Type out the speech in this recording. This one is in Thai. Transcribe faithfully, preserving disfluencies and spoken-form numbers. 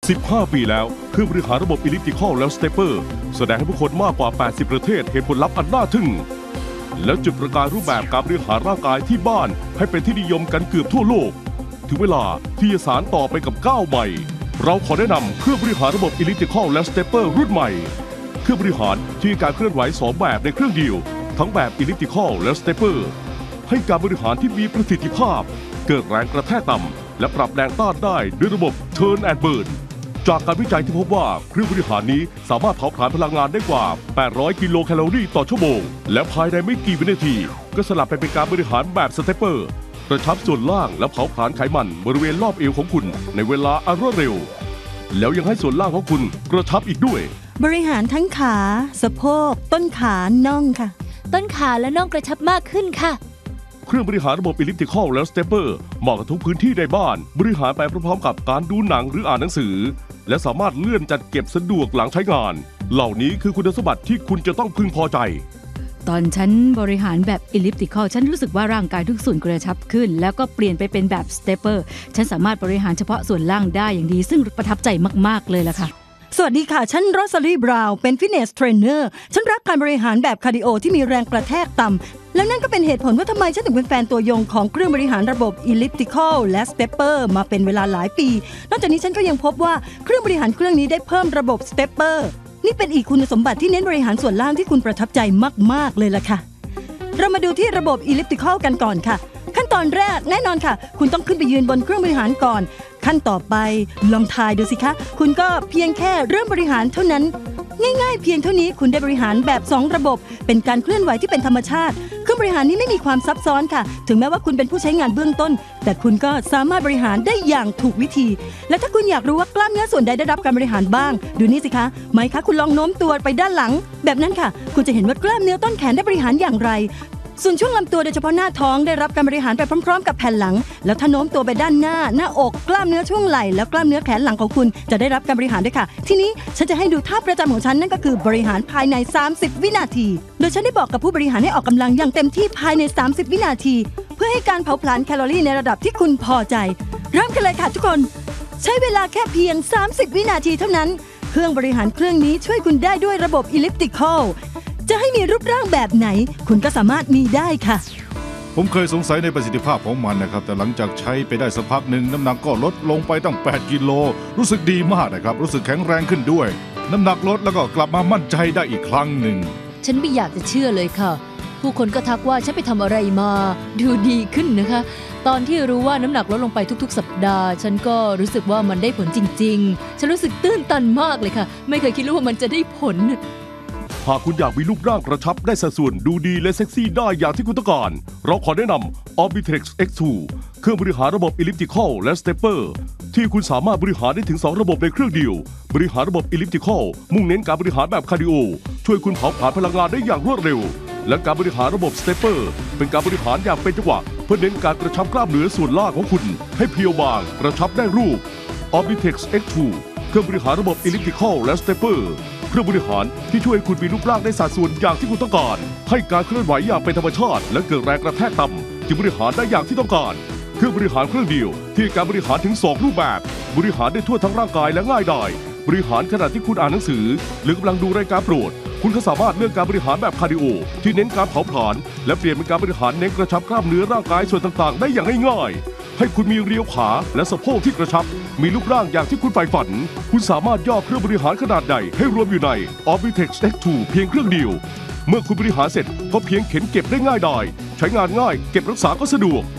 สิบห้า ปีแล้วเครื่องบริหารระบบ Elliptical และ Stepper แสดงให้ผู้คนมากกว่า แปดสิบ ประเทศเห็นผลลัพธ์อันน่าทึ่งแล้วจุดประกายรูปแบบการบริหารร่างกายที่บ้านให้เป็นที่นิยมกันเกือบทั่วโลกถึงเวลาที่จะสานต่อไปกับก้าวใหม่เราขอแนะนำเครื่องบริหารระบบ Elliptical และ Stepper รุ่นใหม่เครื่องบริหารที่มีการเคลื่อนไหวสองแบบในเครื่องเดียวทั้งแบบ Elliptical และ Stepper ให้การบริหารที่มีประสิทธิภาพเกิดแรงกระแทกต่ำและปรับแรงต้านได้ด้วยระบบ Turn and Burn จากการวิจัยที่พบว่าเครื่องบริหารนี้สามารถเผาผลาญพลังงานได้กว่า แปดร้อย กิโลแคลอรี่ต่อชั่วโมงและภายในไม่กี่วินาทีก็สลับไปเป็นการบริหารแบบสเตปเปอร์กระชับส่วนล่างและเผาผลาญไขมันบริเวณรอบเอวของคุณในเวลาอันรวดเร็วแล้วยังให้ส่วนล่างของคุณกระชับอีกด้วยบริหารทั้งขาสะโพกต้นขาน่องค่ะต้นขาและน่องกระชับมากขึ้นค่ะเครื่องบริหารระบบ Elliptical และ Stepper เหมาะกับทุกพื้นที่ในบ้านบริหารไปพร้อมๆกับการดูหนังหรืออ่านหนังสือและสามารถเลื่อนจัดเก็บสะดวกหลังใช้งานเหล่านี้คือคุณสมบัติที่คุณจะต้องพึงพอใจตอนฉันบริหารแบบ Elliptical ฉันรู้สึกว่าร่างกายทุกส่วนกระชับขึ้นแล้วก็เปลี่ยนไปเป็นแบบ Stepper ฉันสามารถบริหารเฉพาะส่วนล่างได้อย่างดีซึ่งประทับใจมากๆเลยล่ะค่ะสวัสดีค่ะฉันโรซาลีบราวน์เป็นฟิตเนสเทรนเนอร์ฉันรักการบริหารแบบคาร์ดิโอที่มีแรงกระแทกต่ำแล้วนั่นก็เป็นเหตุผลว่าทำไมฉันถึงเป็นแฟนตัวยงของเครื่องบริหารระบบ Elliptical และ Stepper มาเป็นเวลาหลายปีนอกจากนี้ฉันก็ยังพบว่าเครื่องบริหารเครื่องนี้ได้เพิ่มระบบ Stepper นี่เป็นอีกคุณสมบัติที่เน้นบริหารส่วนล่างที่คุณประทับใจมากๆเลยล่ะค่ะเรามาดูที่ระบบ Elliptical กันก่อนค่ะขั้นตอนแรกแน่นอนค่ะคุณต้องขึ้นไปยืนบนเครื่องบริหารก่อนขั้นต่อไปลองทายดูสิคะคุณก็เพียงแค่เริ่มบริหารเท่านั้นง่ายๆเพียงเท่านี้คุณได้บริหารแบบสองระบบเป็นการเคลื่อนไหวที่เป็นธรรมชาติเครื่องบริหารนี้ไม่มีความซับซ้อนค่ะถึงแม้ว่าคุณเป็นผู้ใช้งานเบื้องต้นแต่คุณก็สามารถบริหารได้อย่างถูกวิธีและถ้าคุณอยากรู้ว่ากล้ามเนื้อส่วนใดได้รับการบริหารบ้างดูนี่สิคะไหมคะคุณลองโน้มตัวไปด้านหลังแบบนั้นค่ะคุณจะเห็นว่ากล้ามเนื้อต้นแขนได้บริหารอย่างไรส่วนช่วงลำตัวโดยเฉพาะหน้าท้องได้รับการบริหารไปพร้อมๆกับแผ่นหลังแล้วถ้าโน้มตัวไปด้านหน้าหน้าอกกล้ามเนื้อช่วงไหล่แล้วกล้ามเนื้อแขนหลังของคุณจะได้รับการบริหารด้วยค่ะทีนี้ฉันจะให้ดูท่าประจำของฉันนั่นก็คือบริหารภายในสามสิบวินาทีโดยฉันได้บอกกับผู้บริหารให้ออกกำลังอย่างเต็มที่ภายในสามสิบวินาทีเพื่อให้การเผาผลาญแคลอรี่ในระดับที่คุณพอใจเริ่มกันเลยค่ะทุกคนใช้เวลาแค่เพียงสามสิบวินาทีเท่านั้นเครื่องบริหารเครื่องนี้ช่วยคุณได้ด้วยระบบ Elliptical จะให้มีรูปร่างแบบไหนคุณก็สามารถมีได้ค่ะผมเคยสงสัยในประสิทธิภาพของมันนะครับแต่หลังจากใช้ไปได้สักพักหนึ่งน้ำหนักก็ลดลงไปตั้งแปดกิโลรู้สึกดีมากนะครับรู้สึกแข็งแรงขึ้นด้วยน้ำหนักลดแล้วก็กลับมามั่นใจได้อีกครั้งหนึ่งฉันไม่อยากจะเชื่อเลยค่ะผู้คนก็ทักว่าฉันไปทำอะไรมาดูดีขึ้นนะคะตอนที่รู้ว่าน้ำหนักลดลงไปทุกๆสัปดาห์ฉันก็รู้สึกว่ามันได้ผลจริงๆฉันรู้สึกตื้นตันมากเลยค่ะไม่เคยคิดว่ามันจะได้ผลหากคุณอยากมีรูปร่างกระชับได้สัดส่วนดูดีและเซ็กซี่ได้อย่างที่คุณต้องการเราขอแนะนำ Orbitrex เอ็กซ์ ทู เครื่องบริหารระบบ Elliptical และ Stepper ที่คุณสามารถบริหารได้ถึงสองระบบในเครื่องเดียวบริหารระบบ Elliptical มุ่งเน้นการบริหารแบบคาร์ดิโอช่วยคุณเผาผลาญพลังงานได้อย่างรวดเร็วและการบริหารระบบ Stepper เป็นการบริหารอย่างเป็นจังหวะเพื่อเน้นการกระชับกล้ามเนื้อส่วนล่างของคุณให้เพรียวบางกระชับได้รูป Orbitrex เอ็กซ์ ทู เครื่องบริหารระบบ Elliptical และ Stepperเครื่องบริหารที่ช่วยคุณมีรูปร่างได้สัดส่วนอย่างที่คุณต้องการให้การเคลื่อนไหวอย่างเป็นธรรมชาติและเกิดแรงกระแทกต่ำจึงบริหารได้อย่างที่ต้องการเครื่องบริหารเครื่องเดียวที่การบริหารถึงสองรูปแบบบริหารได้ทั่วทั้งร่างกายและง่ายดายบริหารขณะที่คุณอ่านหนังสือหรือกำลังดูรายการโปรดคุณก็สามารถเลือกการบริหารแบบคาร์ดิโอที่เน้นการเผาผลาญและเปลี่ยนเป็นการบริหารเน้นกระชับกล้ามเนื้อร่างกายส่วนต่างๆได้อย่างง่ายๆให้คุณมีเรียวขาและสะโพกที่กระชับมีรูปร่างอย่างที่คุณใฝ่ฝันคุณสามารถย่อเครื่องบริหารขนาดใหญ่ให้รวมอยู่ใน Orbitrex เอ็กซ์ ทู เพียงเครื่องเดียวเมื่อคุณบริหารเสร็จก็เพียงเข็นเก็บได้ง่ายดายใช้งานง่ายเก็บรักษาก็สะดวก